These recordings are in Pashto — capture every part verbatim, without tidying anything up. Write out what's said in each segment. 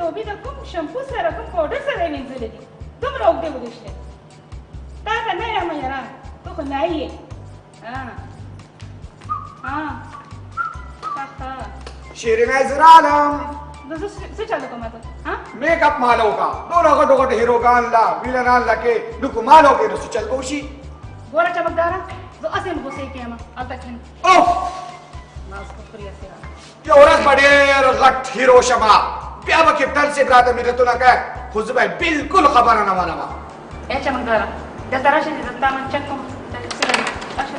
توبې د کوم شمپو سره کوم پاوډر سره یې مینځلې دي دومره اوږدې ودېشتې تا ته نه یم یاره ته خو نایي یې ښه ښه شیرینه زرالم زه څه چالو کوم ته میک اپ مالو کا دونه غټو غټو هیروګان لا ویلنان لکه نو مالو کې نو چل کوشي ګوره چمکدارا زه اسې غوسې کېم الته کښېنه اوف ناز کو خوریا سره یو ورځ به ډېر غټ هیرو شمه بیا به کپټن صاحب راته مینتونه کوي خو زه به بالکل خبره نه منم ای چمکدارا دلته راشه چې دا من چک کوم راشه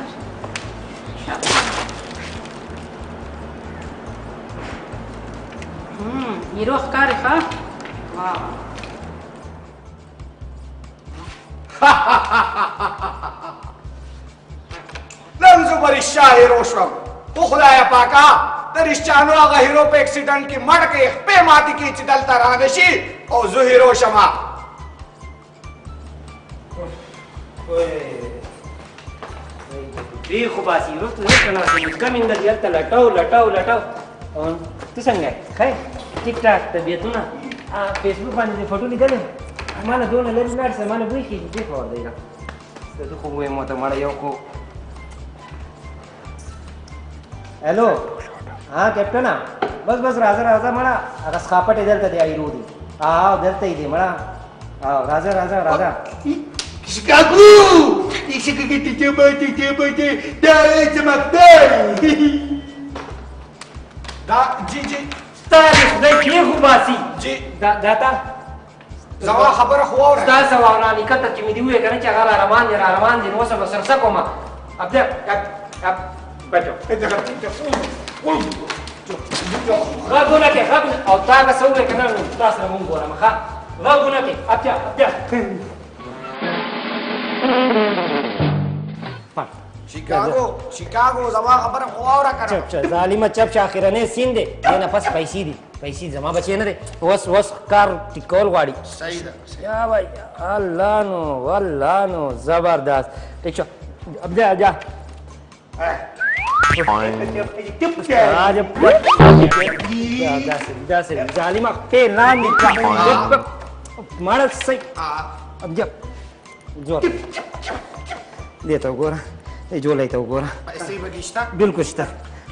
هم هیرو ښکاري ښه واه نن زه به رښتیا هیرو شوم خو خدایه پاکه د رښتیانو هغه هیرو په اکسیډنټ کې مړ کړې خپې ماتې کړي چې دلته رانه شي او زه هیرو شمه دی خو باسي وروسته نه که نه کم اندل هلته لټاو لټاو لټاو ته څنګه یې ښه یې ټیک ټاک طبیعتونه فیسبوک باندې دې فوټو لیدلې ما نه دونه لرې لاړ سه ما نه بوی خېږي دې خبر دی ته خو ووایم ورته مړه یو خو هلو ها کیپټنه بس بس راځه راځه مړه هغه سخاپټ یې دلته دی ایرو دی او دلته یې دی مړه او راځه راځه راځه Chicago! Dice que te lleva, te lleva, te da ese Magdal. دا جی جی ستا د خدای کې خو باسي جی دا دا تا زما خبره خو واوره ستا څه واوره نکته چې مې دې وویل که نه چې هغه را روان دي را روان دي نو اوس به سرسه کومه ابدا بچو غږونه کې غږ او تا به څه وویل که نه نو تا سره مونږ ګورم ښه غږونه کې ابدا ابدا شیکاګو شیکاګو زما خبره خو واوره کنه چپ چپ ظالمه چپ چې اخرنی سین دی دې نه پس پیسې دي پیسې زما بچی نه دی اوس اوس کار ټیکول غواړي صحیح ده یا بھائی الله نو والله نو زبردست ٹھیک شو اب جا جا ظالمه کې لاندې مړه صحیح اب جا زور دې ته وګوره دې جولۍ ته وګوره پیسې به دې شته بالکل شته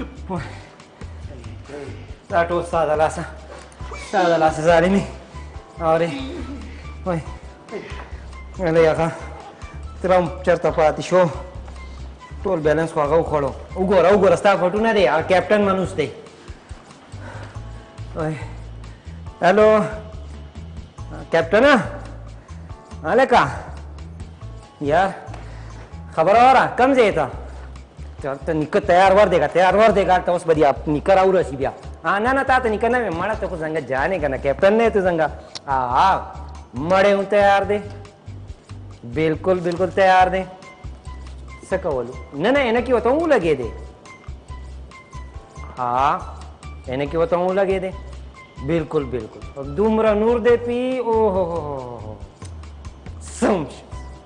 دا ټول ستا د لاسه ستا د لاسه ظالمې اورې وای هلئ هغه ترم چېرته پاتې شو ټول بیلنس خو هغه وخوړو وګوره وګوره ستا فوټو نه دی هغه کیپټن منوس دی وای هلو کیپټنه هلکه یار خبره واره کم ځای ته ته نیکه تیار ور دیګه تیار ور دیګه هلته اوس به دې نیکه راورسي بیا نه نه تا ته نیکه نه ویم مړه ته خو څنګه جانې که نه کیپټن نه یې ته څنګه હા મળે હું તૈયાર દે બિલકુલ બિલકુલ તૈયાર દે સકવલું ના ના એને કેવો તો હું લગે દે હા એને કેવો તો હું લગે દે બિલકુલ બિલકુલ ધૂમ્ર નૂર દે પી ઓહો હો હો સમજ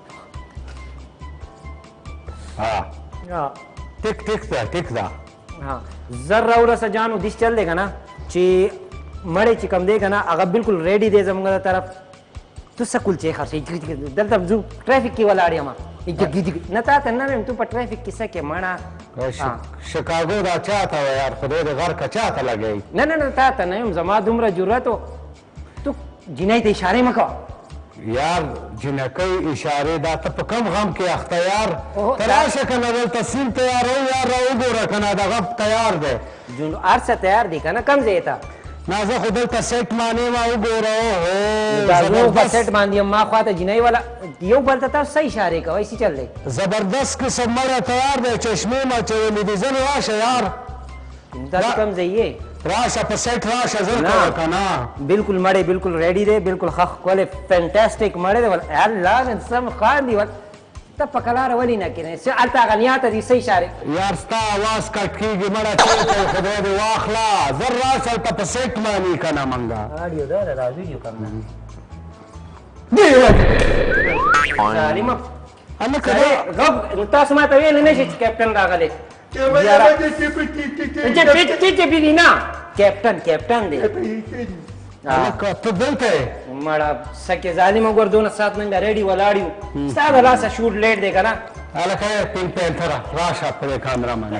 હા હા टिक टिक था टिक था हाँ जरा उरा सा जानू दिस चल देगा ना ची मड़े ची कम देगा ना अगर बिल्कुल रेडी दे जमंगा तरफ तो सकुल चे खर्चे दल तब जो ट्रैफिक की वाला आड़ी हमार एक गिदी नता तन्ना में तू पर ट्रैफिक किस्सा के मना शिकागो दा अच्छा था यार खुदे दे घर कच्चा था लगे ना ना ना ता तन्ना में जमा दुमरा जुरा तो तू जिनाई ते इशारे में का यार जिनकई इशारे दा तब कम गम के अख्तियार तराश कना दल तस्लीम तैयार हो यार रो गोरा कना दा गप तैयार दे जो आरसा तैयार दी कना कम जेता ना जो खुद तसेट माने मा गोरा हो दाजो बसेट मान दिया मां ख्वाता जिनाई वाला यो बोलता था सही इशारे का वैसे चल ले जबरदस्त किस्म मरा तैयार दे चश्मे में चले दी जन वाश यार दादा कम जाइए राशा पर सेट राशा जरूर कना बिल्कुल मड़े बिल्कुल रेडी दे बिल्कुल खख कोले फैंटास्टिक मड़े दे अल्लाह ने सब खान दी वल तब पकलार वली ना किने से अलता गनियात दी सही इशारे यार स्ता आवाज कट की मड़ा चलते खुदे दे वाखला जरा चल पर सेट मानी कना मंगा ऑडियो दे रा वीडियो करना दे सारी म अन्न करे गब तास मा तवे ने से कैप्टन रागले कैप्टन कैप्टन दे هلکه ته دلته یې مړه سکې ظالم وګور دونه ساعت نن بیا ریډي ولاړ یو ستا د لاسه شوټ لیټ دی که نه هلکه پینک پینتره راشه په دې کامرا باندې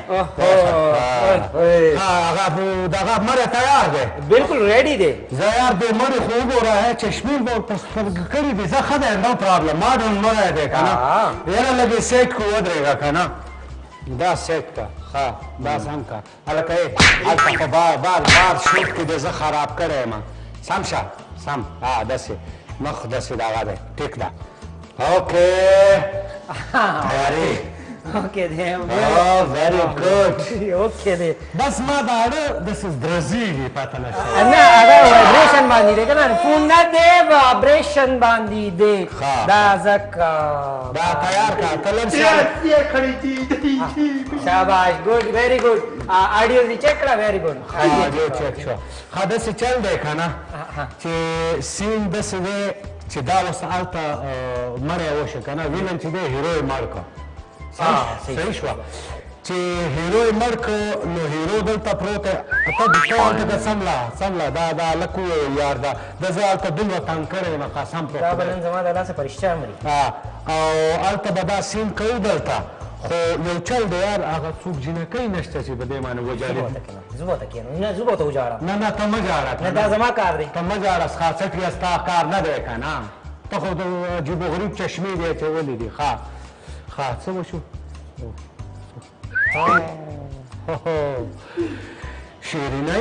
دغه مړی تیار دی بالکل ریډي دی زه یار دې مړی خو وګوره چشمې به ورته سترګې کړي دي زه ښه دی نو پرابلم ما ډول مړی دی که نه یاره لږ یې سیټ کو ودرېږه که نه دا سیټ که ښه دا سم که هلکه یې هلته خو بار بار بار شوټ کې دې زه خراب کړی یم سم شه سم ها داسې مخ داسې دغه دی ټیک ده اوکې تیارې اوکې دی ویری ګډ اوکې دی بس ما دا اړه داسې درزېږي پته نه شته نه هغه وایبریشن باندې دی که نه فون نه دی وایبریشن باندې دی دا ځکه دا تیار که ته لږ شاباش ګډ ویری ګډ آډیو دې چیک کړه ویری ګډ آډیو چیک شو ښه داسې چل دی که نه چې سین داسې دی چې دا اوس هلته مړی وشو که نه وینم چې دی هیرو یې مړ کړه صحیح شوه چې هیرو یې مړ کړه نو هیرو دلته پروت دی ته ته هلته سمله سمله دا دا هلک وویل یار دا ده زه هلته دومره تنګ کړی یم قسم په دا به نن زما د لاسه په رښتیا مري او هلته به دا سین کوو دلته خو یو چل دی یار هغه څوک جینکۍ نشته چې په دې باندې وجاړي زه به ورته کښېنم نه زه به ورته وجاړم نه نه ته مه جاړه نه دا زما کار دی ته مه جاړه سخاڅټ یا ستا کار نه دی که نه ته خو د عجیب و غریب چشمې دی اچولې دي ښه ښه څه وشو شیرینۍ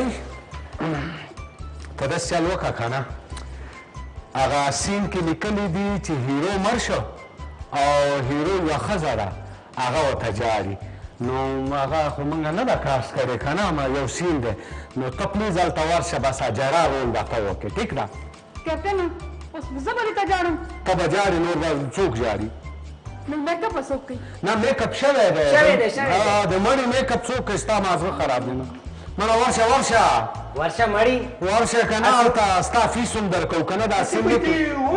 ته داسې چل وکړه که نه هغه سین کې لیکلي دي چې هیرو مړ شو او هیرو یوه ښځه ده هغه ورته جاړي نو هغه خو موږ نه ده کاسټ کړې که نه یو سین دی نو ته پلیز هلته ورشه بس جړا رول به ته وکړې ټیک ده کیپټن اوس زه به درته جاړم ته به جاړې نور به څوک جاړي نو میک اپ څوک کوي نه میک اپ شوی دی شوی دی شوی دی د مړي میک اپ څوک کوي ستا مازغه خراب دی نه مړه ورشه ورشه ورشه مړي ورشه که نه هلته ستا فیس هم درکوو که نه دا سیم لیکي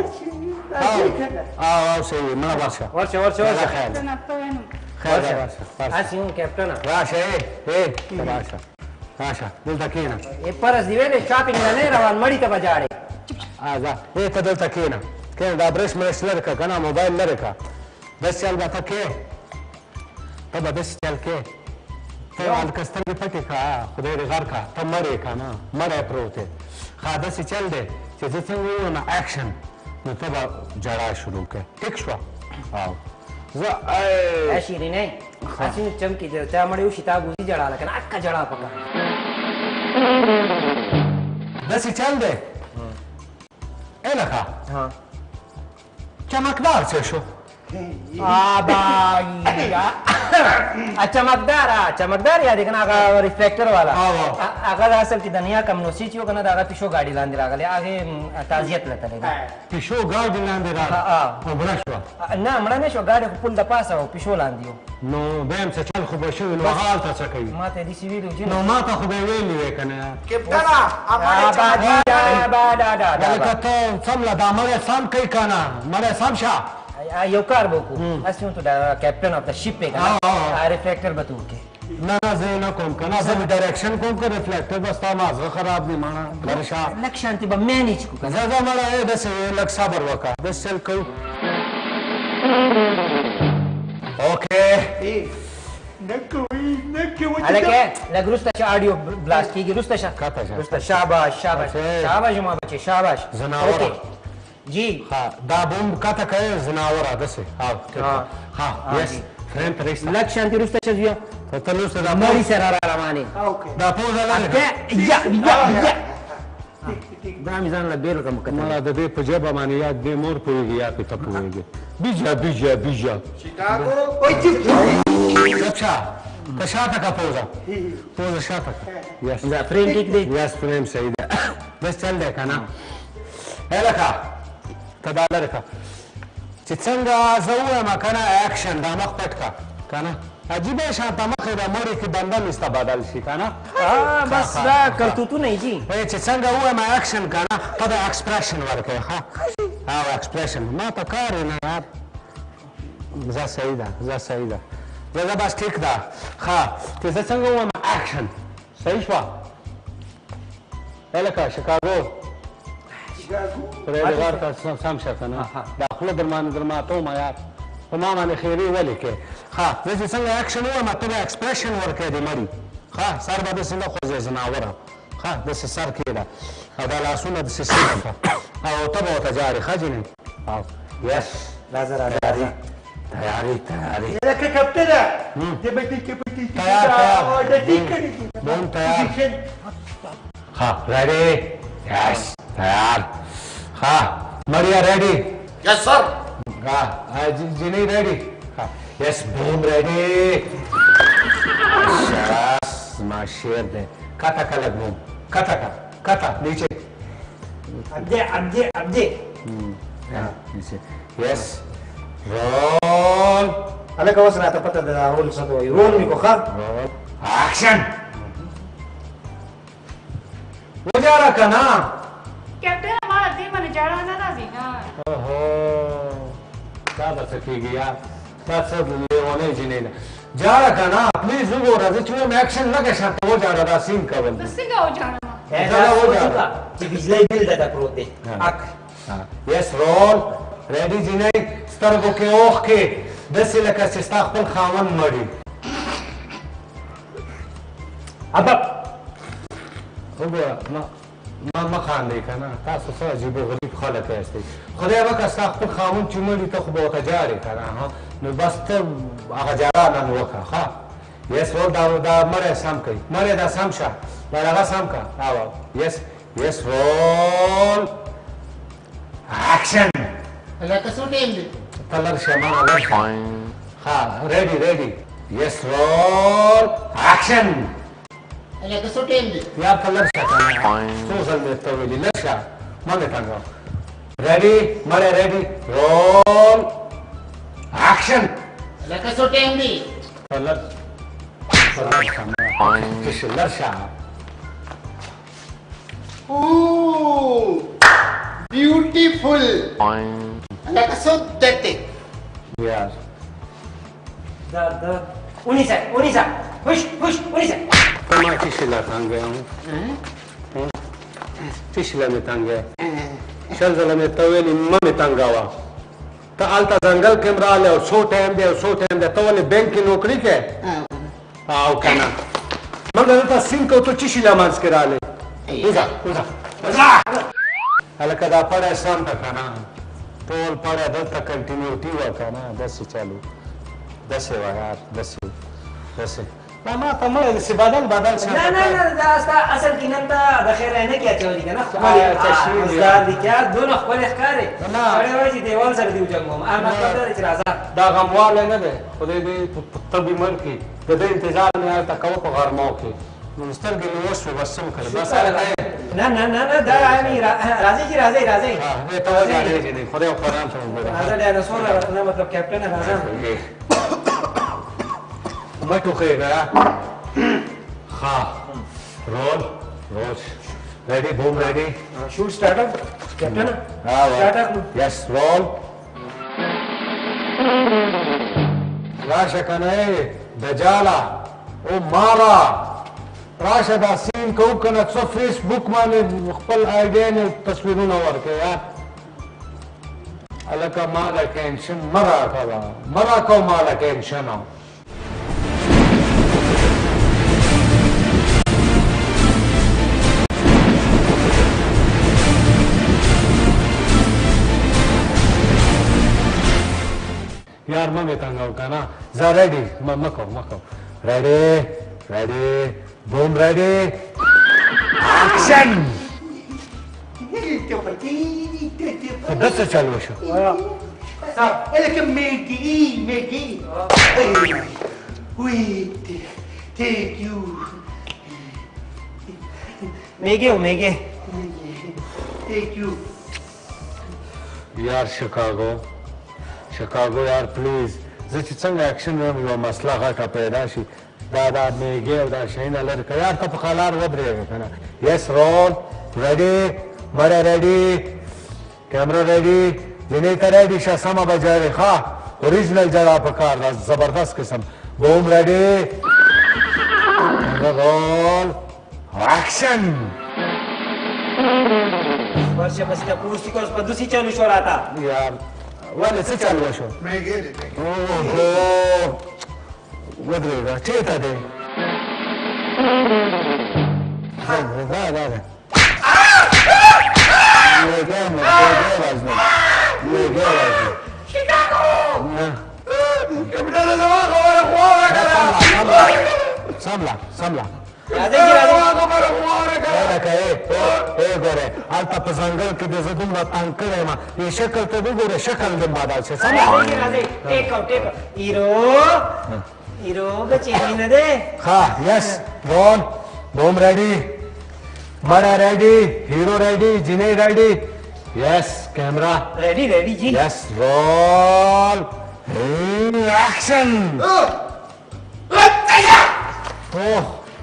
او صحیح مړه ورشه ورشه ورشه ورشه خیر نه ته وایم خیر ده ورشه هسې هم کیپټنه راشه ای ای راشه راشه دلته کښېنه ای پرس دی ویلې شاپینګ ته نه روان مړي ته به جاړې ځه ای ته دلته کښېنه کښېنه دا برش مرش لرې کړه که نه موبایل لرې کړه داسې چل به ته کې ته به داسې چل کې ته هلکه سترګې پټې کړه خدای دې غر کړه ته مړ یې که نه مړی پروت دی ښه داسې چل دی چې زه څنګه ووایم اکشن نو ته به جړا شروع کړې ټیک شوه او زه شیرینۍ هسې نو چمکې دی چا مړی وشي تا ګوزي جړاله که نه اکه جړا پکه داسې چل دی ای لکه چمکدار څه شو چمکدار چمکدار یاد کنه هغه ریفلیکټر والا هغه اصل کې د نیا کم نو سیچ یو کنه دا هغه پیشو ګاډي لاندې راغلی هغه تعزیت لته لګا پیشو ګاډي لاندې راغلی او مړه شوه نه مړه نه شو ګاډي پل د پاسه او پیشو لاندې و نو بیم څه چل خو به شوي نو هغه هلته څه کوي ما ته داسې ویلي چې نو ما ته خو به یې ویلي وې که نه کپټنه لکه ته څمله دا مړی سم کوي که نه مړی سم شه یو کار به وکړو هسې هم ته د کیپټن اف د شپ یې که نه ریفلیکټر به ته وکړې نه نه زه یې نه کوم که نه زه به ډایرکشن کوم که ریفلیکټر به ستا مازغه خراب دی ماڼه درشه لږ شانتې به مینیج کړو که زه ځه مړه ای داسې لږ صبر وکړه داسې چل کوو اوکې هلکې لږ وروسته چې آډیو بلاست کېږي وروسته شه وروسته شاباش شاباش شاباش زما بچې شاباش زناوره جی دا بوم کته کوي زناوره داسې ها یس فریم ته رسته لږ شانتې وروسته شه زویه ته لوسته دا مړي سره را روانې دا پوزه لرې یا یا یا دا مې ځان له بېل کړم که مړه د دې په ژبه باندې یا دې مور پوهېږي یا پې ته پوهېږي بیجا بیجا بیجا شیکاګو چپ شه ته شاته که پوزه پوزه شاته که یس دا فریم ټیک دی یس فریم صحیح دی بس چل دی که نه ای لکه ته دا لرې که چې څنګه زه ووایم که نه اکشن دا مخ پټ که که نه عجیبه شانته مخې د مړي کې بنده نسته بدل شي که نه بس دا کرتوتونه یې جي چې څنګه ووایم اکشن که نه ته د اکسپریشن ورکوې ښه او اکسپریشن ما ته کار یې نه یار زه صحیح ده زه صحیح ده زه زه بس ټیک ده ښه چې زه څنګه ووایم اکشن صحیح شوه ای لکه شکاګو خدای دې غار ته سم شه که نه دا خوله در باندې در ماتوم یار په ما باندې خیرې ولې کوې ښه زه چې څنګه اکشن ووایم ته به اکسپریشن ورکوې د مړي ښه سر به داسې نه خوځې زناوره ښه داسې سر کېږده او دا لاسونه داسې سیده کړه او ته به ورته جارې ښه جینۍ او یس راځه راځه راځه تیاری تیاری لکه کپټنه د بټي کې پټي تیار تیار د ټیک کړي بوم تیار ها ریډي یس تیار ها مړیا ریډي यस सर ها جینۍ ریډي ها یس بوم ریډي شاس ما شیر دې کاتا کلک بوم کاتا کا کاتا نیچے ابدي ابدي ابدي نیچے یس رول هلکه اوس راته پته ده دا رول څه ته وایي رول مې کو ښه رول اکشن وجاره که نه کیپټن ما دې باندې جاړه نه راځي نه اوهو دا به څه کېږي یار دا څه لیونۍ جینۍ ده جاړه که نه پلیز وګوره زه چې وایم اکشن لږه شان ته وجاړه دا سین کول زه څنګه وجاړم چې بجلی بل ده پروت دی اک یس رول ریډي جینۍ سترګو کې اوښ کې داسې لکه چې ستا خپل خاوند مړي ابا وګوره ما مه خاندئ که نه تاسو څه عجیب و غریب خلک یاستئ خدای وکړه ستا خپل خاوند چې مړي ته خو به ورته جاړې که نه نو بس ته هغه جاړه نن وکړه ښه یس رول دا دا مړی سم کوي مړی دا سم شه دا هغه سم کړه یس یس رول اکشن لکه څو ټیم دی ته لږ شه مانا لږ شه ښه ریډي ریډي یس رول اکشن لکه څو ټیم دی یار ته لږ شه که نه څو ځل مې ته ویلي لږ شه مه مې تنګوه ریډي مړی ریډي رول اکشن لکه څو ټیم دی ته لږ ته لږ شه مړه لږ شه Ooh, beautiful. لکه څو درته یار دا دا ونیسه ونیسه هوش هوش ونیسه ته ما څه لا تنګوې څه لا مې تنګوې شل ځله مې ته ویلي مه مې تنګوه ته هلته ځنګل کې م راغلی او څو ټایم دی او څو ټایم دی ته ولې بینک کې نوکري کوې او که نه موږ دلته سین کوو ته څه شي له منځ کې راغلی وځه وځه وځه هلکه دا پړی سم ته که نه ټول پړی دلته کنټینیوټي وه که نه داسې چلو داسې وه یار داسې داسې دا ما ته مړی داسې بدل بدل شه نه نه نه دا ستا اصل کې نن ته د خیر عینکې اچولي که نه ښکلې چشمې دي. ښکار دي که دونه ښکلې ښکارې نه. سړی وایي چې دیوال سره دې وجنګوم هغه مطلب دا دی چې راځه دا غموالی نه دی خدای دې په طبي مړ کړي د ده انتظار مې هلته کوه په غرمو کې نو سترګې مې وشوې بس څه م کړې بس هلته یې نه نه نه نه دا یعنې راځئ چې راځئ راځئ دې ته وجاړې جینۍ خدای قرآن ته وګوره راځه ډایناسور نه مطلب کیپټن راځه مه ټوخېږه ښه رول رول ریډي بوم ریډي شوټ سټارټر کیپټن سټارټر یس رول راشه که نه یې دجاله او ماره راشه دا سین کوو که نه څه فیسبوک باندې خپل آیډیا نه تصویرونه ورکړې یار هلکه ما له ټینشن مه راکوه مه راکوه ما له ټینشنه یار مه مې تنګوه که نه زه ریډي مه کوه مه کوه ریډي ریډي بوم ریډي اکشن داسې چل وشو لکه میګي میګي ویټ ټیک یو میګي او میګي ټیک یو یار شکاګو شکاګو یار پلیز زه چې څنګه اکشن ویم یوه مسله غټه پیدا شي دا دا میګې او دا شیونه لرې کړه یار ته په خلار ودرېږه که نه یس رول ریډي مړی ریډي کیمره ریډي جینۍ ته ریډي شه سمه به جاړې ښه اوریجنل جړه په کار ده زبردست قسم بوم ریډي کیمره رول اکشن ورشه بس د پوسټ کوس په دوسی چالو شو راته یار ولې څه چالو شو میګي دې اوه ودرېږه چېرته دی دا دا دا میګی مې میګی راځم میګی راځم شیکاګو کپټان زما خبره خواره کړه سملا سملا راځي چې راځي زما خبره خواره کړه لکه ای ای ګوره هلته په ځنګل کې دې زه دومره تنګ کړی یم دې شکل ته وګوره شکل دې بدل شي سمه راځي راځي ټیک او ټیک هیرو هیرو بچی مینه ده ها یس رول بوم ریډي مړه ریډي هیرو ریډي جینۍ ریډي یس کیمرا ریډي ریډي جی یس رول ایکشن اوه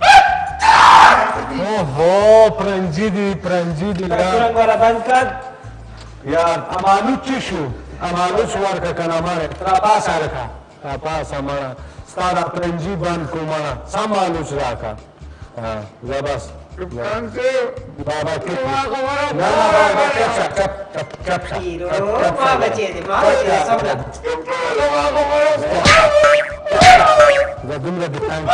اوه پرنجي دي پرنجي دي څنګه را بند کړ یار امانو چی شو امانو شو ورکه کنه مړه ترا پاسه رکھا ترا پاسه مړه ستا دا پرنجي بند کو مړه سم مالوچ راکا ها زه بس کپټان صاحب بابا کې زما خبره نه نه بابا چپ چپ چپ چپ چپ چپ هیرو ما بچی دی ما بچی دی سملا زما خبره زه دومره دې تنګ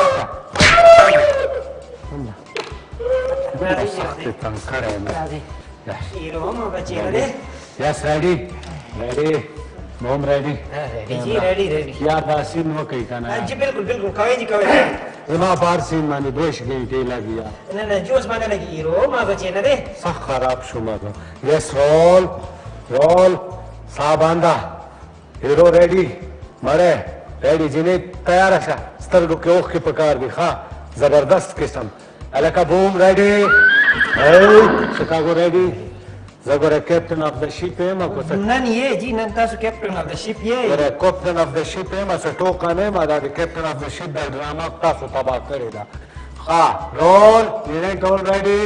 راځي تنګ کړی یم راځي هیرو ما بچی دی یس ریډي ریډي موم ریډي ریډي جی ریډي ریډي یا دا سین وکړئ که نه جی بالکل بالکل کوي جی کوي زما بار سین باندې دوه ګنټې لګي یار نه نه جوس باندې لګي هیرو ما بچی نه دی سخت خراب شوم زه یس رول رول سا باندې هیرو ریډي مړې ریډي جینۍ تیاره شه سترګو کې اوښکې پکار دي ښه زبردست قسم هلکه بوم ریډي شکاګو ریډي زه ګوره کیپټن اف د شیپ یم که څه نن یې جی نن تاسو کیپټن اف د شیپ یې ګوره کیپټن اف د شیپ یم څه ټوکه نه یم دا د کیپټن اف د شیپ دا ډرامه تاسو تباه کړې ده ښه رول جینۍ ټول ریډي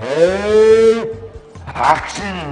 اکشن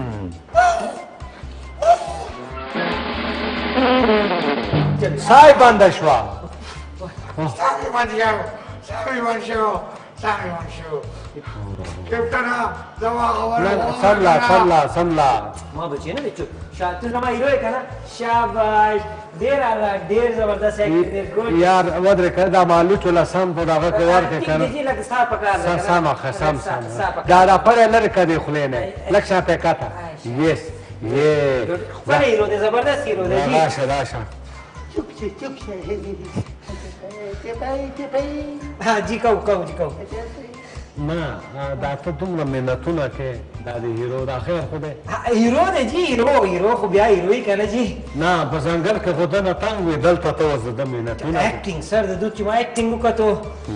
سای بنده شوه سامي منشو سامي منشو سامي منشو کپټان زما خبره سملا سملا سملا ما بچی نه دی چوپ شاته زما هیرو یې کنه شاباش ډیر الله ډیر زبردست اکټ دی ګډ یار ودرې کړه دا مالوچ ولا سم په دغه کې ورکړه که نه جی لکه ستا پکار ده سم ښه سم سم دا دا پړی لرې که دی خولې نه لږ شاته کته یس یې خپل هیرو دی زبردست هیرو دی جی راشه راشه چپ شه چپ شه چپای چپای ها جی کو کو جی کو نه دا ته دومره محنتونه کوې دا د هیرو دا خیر خو دی هیرو دی جی هیرو هیرو خو بیا هیرو یې کنه جی نه په ځنګل کې خو دنه تنګ وي دلته ته اوس د محنتونه اکټینګ سر د دوی چې ما اکټینګ وکړو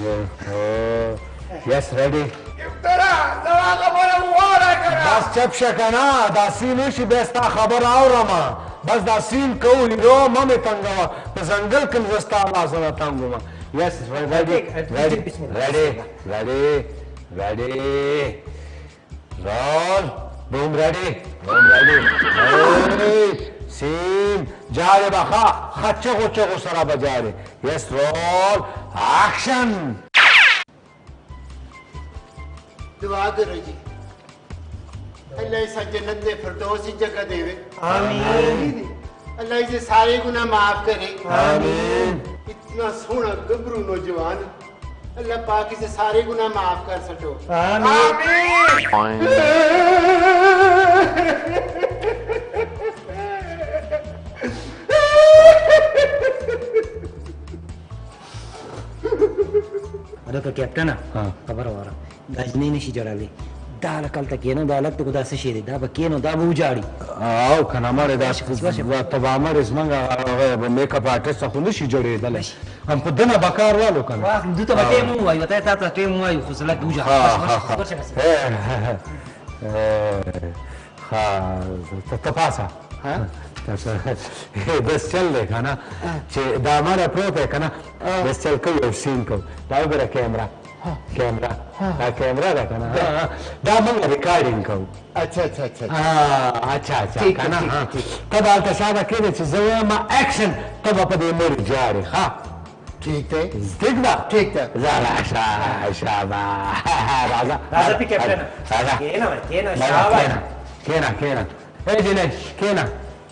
یس ریډي کپټان زما خبره خواره کړه بس چپ شه که نه دا سین وشي بیا ستا خبره اورمه بس دا سین کوو هیرو مه مې تنګوه په ځنګل کې م زه ستا الله سره تنګ وم یس ریډي ریډي ریډي ریډي ریډي رول بوم ریډي بوم ریډي سین جارې به ښه ښه چغو چغو سره به جارې یس رول اکشن दुआ करो जी अल्लाह इस जन्नत में फिरदौस की जगह देवे आमीन अल्लाह इसे सारे गुनाह माफ करे आमीन इतना सोहना गबरू नौजवान अल्लाह पाक इसे सारे गुनाह माफ कर सको आमीन अरे तो कैप्टन खबर वरा دا جنې نشي جوړوي دا لکه هلته کېنو دا هلک ته خو دا څه شی دی دا به کېنو دا به وجاړي او که نه مړې دا تبامر زمونږ هغه میک اپ آرټسټ خو نشي جوړېدلی هم په دنه به کار والو که نه دوی ته به ټیم ووایو ته تا ته ټیم ووایو خو زه لږ وجاړه ته پاسه بس چل دی که نه چې دا مړی پروت دی که نه بس چل کوو یو سین کوو دا وګوره کیمرا کیمرا دا کیمرا ده که نه دا موږ ریکارډینګ کوو अच्छा अच्छा अच्छा اچھا اچھا که نه ته به هلته شاته کښېنې چې زه وایم اکشن ته به په دې مړي جارې ښه ठीक है ټیک ده ठीक है ځه راشه شابه راځه راځه پي کیپټن راځه کېنه کېنه شاباش کېنه کېنه ای جنید کېنه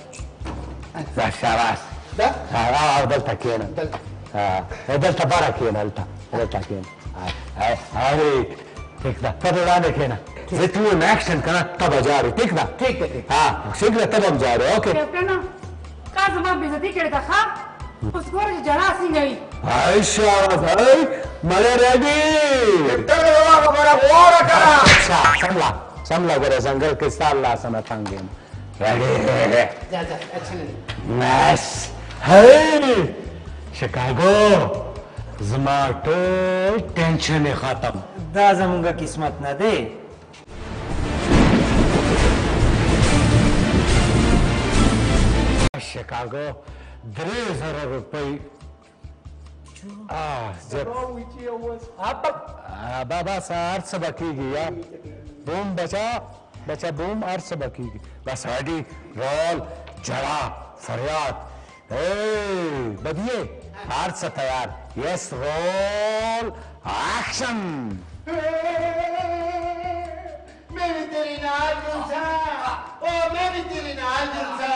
شاباس دلته کېنه دلته بره کېنه دلته دلته کېنه هاي ٹھیک ده ته وړاندې کېنه زه ته وایم ایکشن که نه ته به جاړې ټیک ده ٹھیک ہے ها ٹھیک ده ته به هم جاړې اوکې کیپټن کا زما بېزتي کړې ده ښه اوس ګوره چې جړا څنګه وي هاي شاباس هاي مړی ریډي کیپټن زما خبره غوره کړه سملا سملا ګوره ځنګل کې ستا لاسه نه تنګ یم ریډي ځه ځه اکشن ناس هاي شکایګو زما ټول ټینشن یې ختم دا زمونږ قسمت نه دی شکایګو درې زره روپۍ بابا سه هر څه به کېږي یا بوم بچا بچا بوم هر څه به کېږي بس هډي رول جړا فریاد بدیے ہار سے تیار یس رول ایکشن میں بھی تیری نال جلسا او میں بھی تیری نال جلسا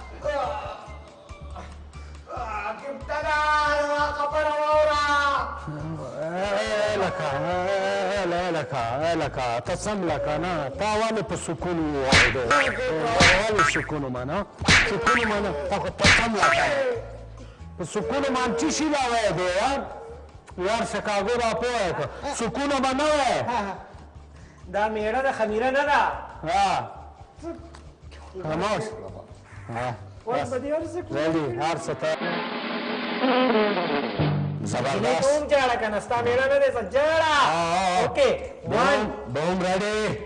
کیپٹن زما خبره واوره لکه لکه لکه ته سم لکه نه تا ولې په سکون ووایې ولې سکون ومانه سکون ومانه ته سم لکه په سکون ومان چې شي به وایې دی یار یار شکاګو را پوه کړه سکون به نه وایې دا میړه ده خمیره نه ده خاموش اوس به دې هر څه کوو ریډي هر څه ته جنې زبردست ته هم جاړه که نه ستا میړه نه دی څه جاړه اوکې ون بوم ریډي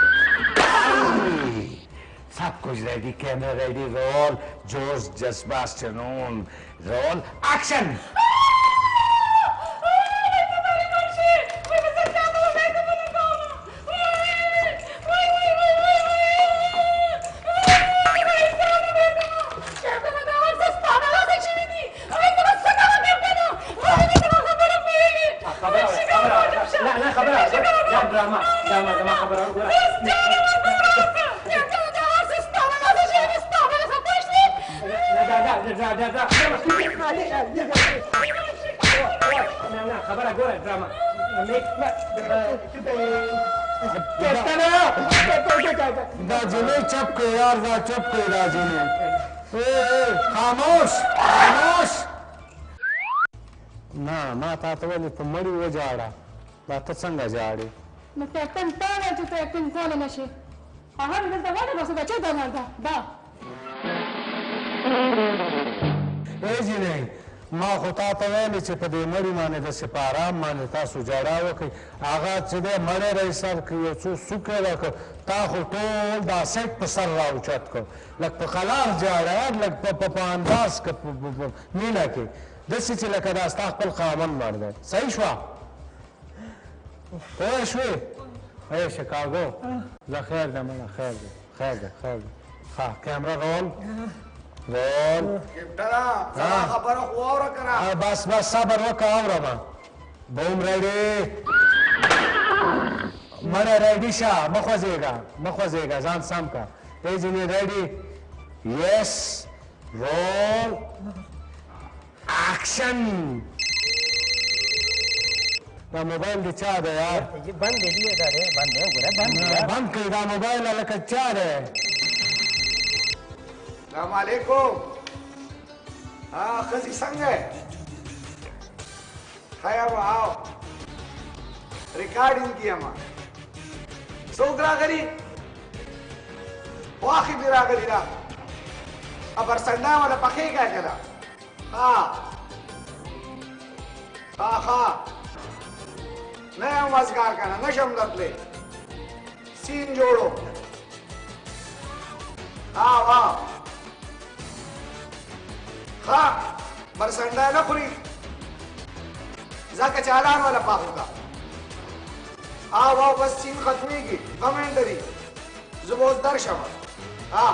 سب کچھ ریڈی کیمرہ ریڈی رول جوش جذبات جنون رول ایکشن ड्रामा ड्रामा ड्रामा खबर और गोरा خبر اگوره ڈراما دا جنې چپ کړ یار دا چپ کړ دا جنې خاموش خاموش نه ما تا ته ولې په مړي وجاړه دا ته څنګه جاړې نو کیپټن تا ویل چې ته اکټینګ کولی نه شې هغه مې دلته ولې بس بچه دا نه ده دا ای جنې ما خو تا ته ویلې چې په دې مړي باندې داسې په ارام باندې تاسو جړا وکړئ هغه چې دی مړی را ایسار کړي یو څو سوکې راکړه تا خو ټول دا سیټ په سر را اوچت کړ لږ په خلاف جاړه لږ په انداز که په مینه کې داسې چې لکه دا ستا خپل خاوند مړ دی صحیح شوه پوه شوې ای شکاګو زه خیر ده مړه خیر ده خیر ده خیر ده ښه کیمره رول رول کیپټن زما خبره خو واوره کنه بس بس صبر وکړه اورم بوم ریډي مړه ریډي شه مه خوځېږه مه خوځېږه ځان سم کړه ای ځینې ریډي یس رول ایکشن دا موبایل د چا دی یار بند دی دا دی بند دی وګوره بند دی بند کړئ دا موبایل لکه چا دی السلام علیکم ها ښځې څنګه یې خیر آو ریکارډینګ کې یم څوک راغلي واخې دې راغلي دا ابر سنډا ولا پخېږه که نه ها ها ها نه یم وزګار که نه نشم درتلی سین جوړو ها ها ها برسنډا نه خوري ځکه چالان والا پاخو کا آو آو بس چین ختمیږي کمنټري زه به اوس درشم ها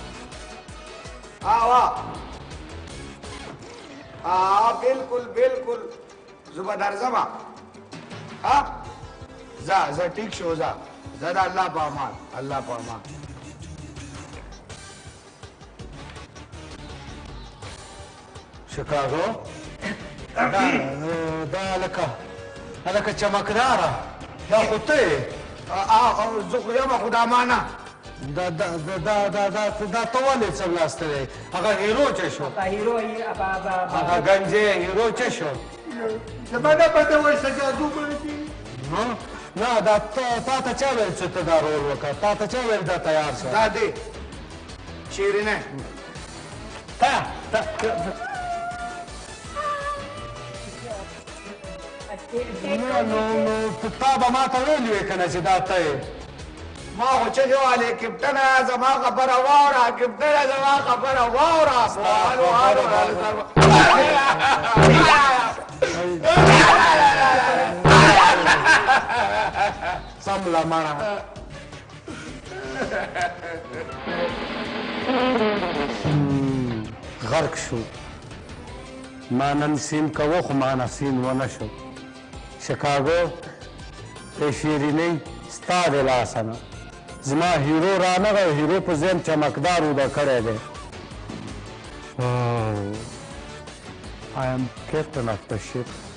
آو ها بالکل بالکل زه به درځم ها ځه ځه ټیک شو ځه ځه د الله په امان الله په امان شکاغو دا دا لکه هلکه چمکداره دا خو ته یې زه خو یم خو دا ما نه دا دا دا دا دا دا ته ولې څملاستلی دی هغه هیرو څه شو هغه هیرو هغه ګنجې هیرو څه شو زما نه به ته وایي څه جادو کوي نه دا تا ته چا ویل چې ته دا رول وکړه تا ته چا ویل دا تیار شه دا دی شیرینه تا تا نو نو نو تا به ما ته ویلي وې که نه چې دا ته یې ما خو چغې والې کپټنه زما خبره واوره کپټنه زما خبره واوره سمله مړه غرق شو ما نن سین کوو خو ما نه سین ونه شو شکاګو ای شیرینۍ ستا د لاسه نه زما هیرو رانغی هیرو په ذهن چمکدار وده کړی دی I am captain of the ship.